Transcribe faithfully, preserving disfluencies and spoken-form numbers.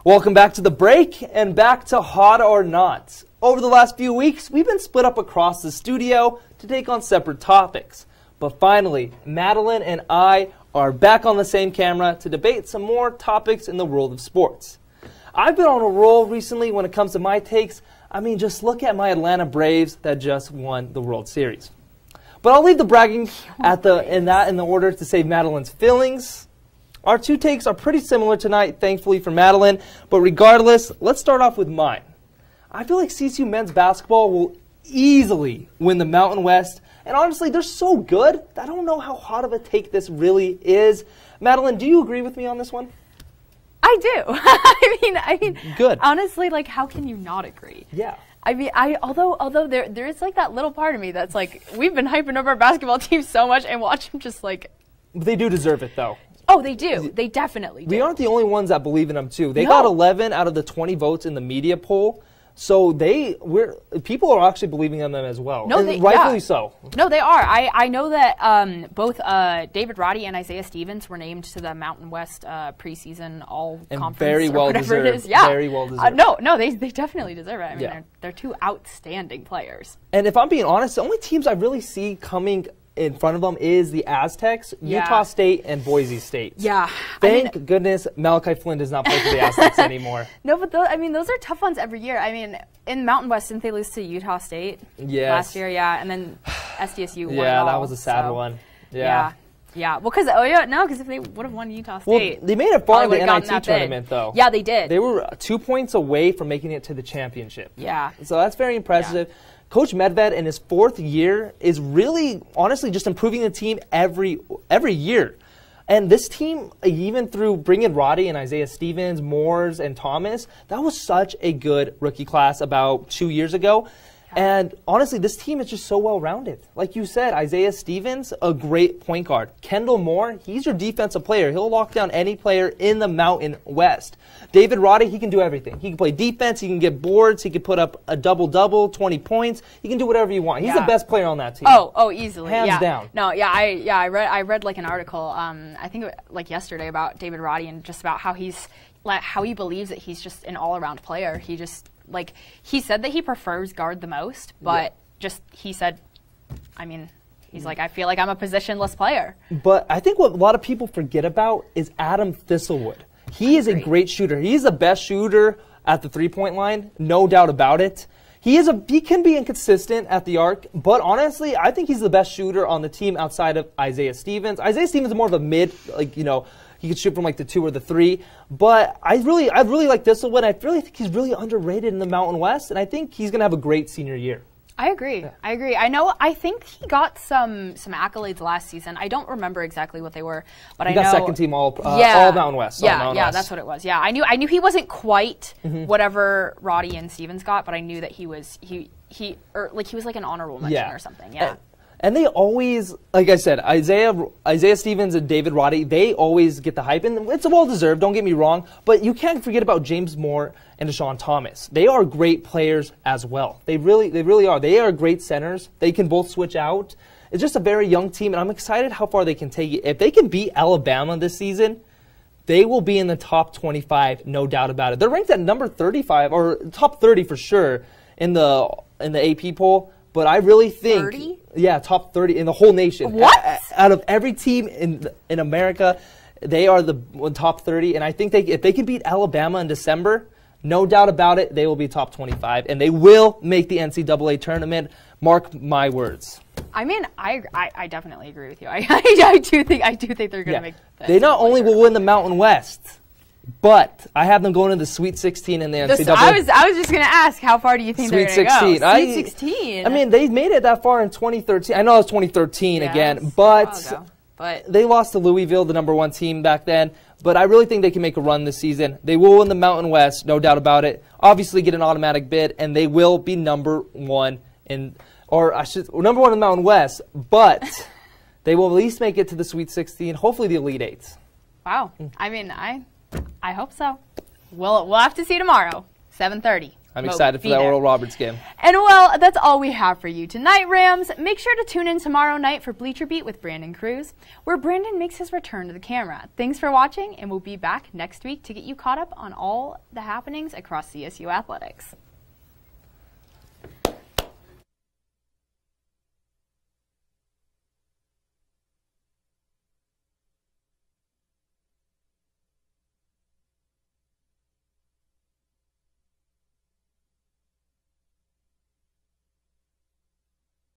Welcome back to the break and back to Hot or Not. Over the last few weeks, we've been split up across the studio to take on separate topics. But finally, Madeline and I are back on the same camera to debate some more topics in the world of sports. I've been on a roll recently when it comes to my takes. I mean, just look at my Atlanta Braves that just won the World Series. But I'll leave the bragging at the in that in the order to save Madeline's feelings. Our two takes are pretty similar tonight, thankfully for Madeline. But regardless, let's start off with mine. I feel like C S U men's basketball will easily win the Mountain West. And honestly, they're so good that I don't know how hot of a take this really is. Madeline, do you agree with me on this one? I do. I mean, I mean, good. Honestly, like, how can you not agree? Yeah. I mean, I although although there there is like that little part of me that's like, we've been hyping up our basketball team so much and watch them just like. They do deserve it though. Oh, they do. They definitely do. We aren't the only ones that believe in them too. They no. got eleven out of the twenty votes in the media poll. So they, we're, people are actually believing in them as well. No, and they, rightfully yeah. so. No, they are. I, I know that um, both uh, David Roddy and Isaiah Stevens were named to the Mountain West uh, preseason all and conference very or well whatever deserved. it is. Yeah. Very well deserved. Uh, no, no, they they definitely deserve it. I mean, yeah. they're they're two outstanding players. And if I'm being honest, the only teams I really see coming in front of them is the Aztecs, yeah. Utah State, and Boise State. Yeah. Thank I mean, goodness Malachi Flynn does not play for the Aztecs anymore. No, but those, I mean, those are tough ones every year. I mean, in Mountain West, didn't they lose to Utah State yes. last year? Yeah, and then S D S U won it Yeah, all, that was a sad so. one. Yeah. Yeah. Yeah, well, because oh yeah, no, because if they would have won Utah State, well, they made it far in the N I T tournament, tournament, though. Yeah, they did. They were two points away from making it to the championship. Yeah. So that's very impressive. Yeah. Coach Medved in his fourth year is really, honestly, just improving the team every every year. And this team, even through bringing Roddy and Isaiah Stevens, Moores, and Thomas, that was such a good rookie class about two years ago. And honestly, this team is just so well-rounded. Like you said, Isaiah Stevens, a great point guard. Kendall Moore, he's your defensive player. He'll lock down any player in the Mountain West. David Roddy, he can do everything. He can play defense, he can get boards, he can put up a double-double, twenty points. He can do whatever you want. He's yeah. the best player on that team. Oh, oh, easily. Hands yeah. down. No, yeah, I yeah, I read I read like an article, um, I think it was, like yesterday about David Roddy and just about how he's like how he believes that he's just an all-around player. He just Like, he said that he prefers guard the most, but yeah. just, he said, I mean, he's like, I feel like I'm a positionless player. But I think what a lot of people forget about is Adam Thistlewood. He is a great shooter. He's the best shooter at the three-point line, no doubt about it. He is a he can be inconsistent at the arc, but honestly, I think he's the best shooter on the team outside of Isaiah Stevens. Isaiah Stevens is more of a mid, like, you know, he could shoot from like the two or the three. But I really I really like Thistlewood. I really think he's really underrated in the Mountain West, and I think he's going to have a great senior year. I agree. Yeah. I agree. I know. I think he got some some accolades last season. I don't remember exactly what they were, but he I know. got second team all uh, yeah, all Mountain West. Yeah, all Mountain yeah, West. that's what it was. Yeah, I knew. I knew he wasn't quite mm-hmm. whatever Roddy and Stevens got, but I knew that he was he he or like he was like an honorable mention yeah. or something. Yeah. And, And they always, like I said, Isaiah Isaiah Stevens and David Roddy, they always get the hype, and it's well-deserved, don't get me wrong, but you can't forget about James Moore and Deshaun Thomas. They are great players as well. They really they really are. They are great centers. They can both switch out. It's just a very young team, and I'm excited how far they can take it. If they can beat Alabama this season, they will be in the top twenty-five, no doubt about it. They're ranked at number thirty-five, or top thirty for sure, in the in the A P poll. But I really think, thirty? Yeah, top thirty in the whole nation. What? A out of every team in in America, they are the top thirty, and I think they if they can beat Alabama in December, no doubt about it, they will be top twenty-five, and they will make the N C double A tournament. Mark my words. I mean, I, I, I definitely agree with you. I, I, I do think I do think they're going to Yeah. make. The they not only will win the Mountain West, but I have them going to the Sweet sixteen in the N C double A. I was I was just going to ask, how far do you think Sweet they're going to go? sixteen. Sweet sixteen. I mean, they made it that far in twenty thirteen. I know it was twenty thirteen yeah, again, but, but they lost to Louisville, the number one team back then. But I really think they can make a run this season. They will win the Mountain West, no doubt about it. Obviously, get an automatic bid, and they will be number one in, or I should, number one in the Mountain West. But they will at least make it to the Sweet sixteen. Hopefully, the Elite Eight. Wow. I mean, I, I hope so. We'll we'll have to see tomorrow, seven thirty. I'm Mo, excited for be that there. Oral Roberts game. And well, that's all we have for you tonight, Rams. Make sure to tune in tomorrow night for Bleacher Beat with Brandon Cruz, where Brandon makes his return to the camera. Thanks for watching, and we'll be back next week to get you caught up on all the happenings across C S U athletics.